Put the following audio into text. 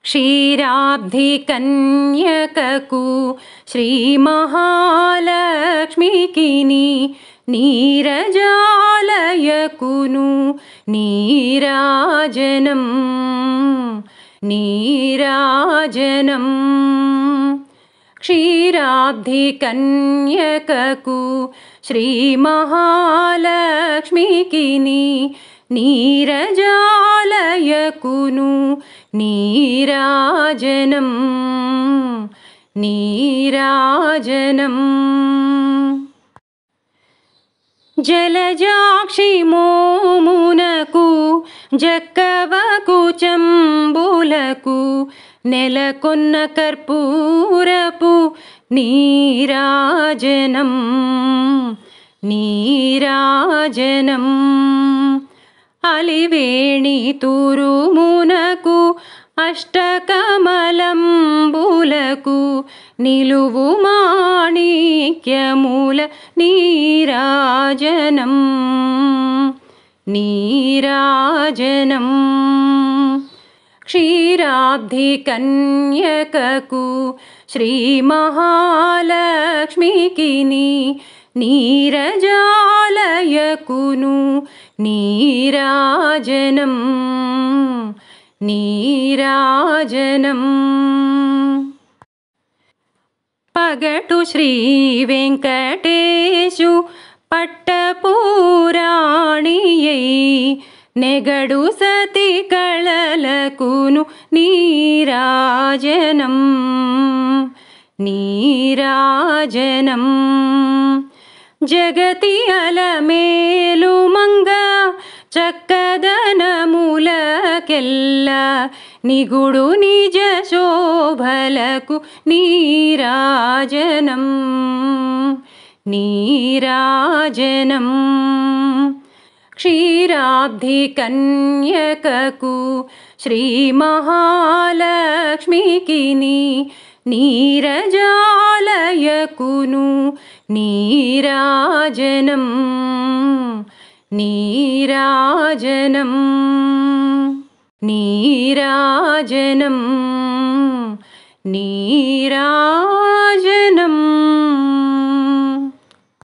క్షీరాబ్ధికన్యకకు శ్రీ మహాలక్ష్మికిని నీరజాలయకును నీరాజనం నీరాజనం క్షీరాబ్ధికన్యకకు శ్రీ మహాలక్ష్మికిని నీరజాలయకును నీరాజనం నీరాజనం జలజాక్షి మోమునకు జక్కవకు చంబులకు నెలకొన్న కర్పూరపు నీరాజనం నీరాజనం అలివేణి తురుమునకు అష్టకమలంబులకు నిలువు మాణిక్యముల నీరాజనం నీరాజనం క్షీరాబ్ధికన్యకకు శ్రీ మహాలక్ష్మికిని నీరజాలయకును నీరాజనం నీరాజనం పగటు శ్రీ వెంకటేశు పట్టపురాణియై నెగడు సతి కళలకును నీరాజనం నీరాజనం జగతి అలమేలు మంగ చక్కదనములకెల్ల నిగుడు నిజ శోభలకు నీరాజనం నీరాజనం క్షీరాబ్ధికన్యకకు శ్రీ మహాలక్ష్మికిని నీరజాలయకును నీరాజనం నీరాజనం నీరాజనం నీరాజనం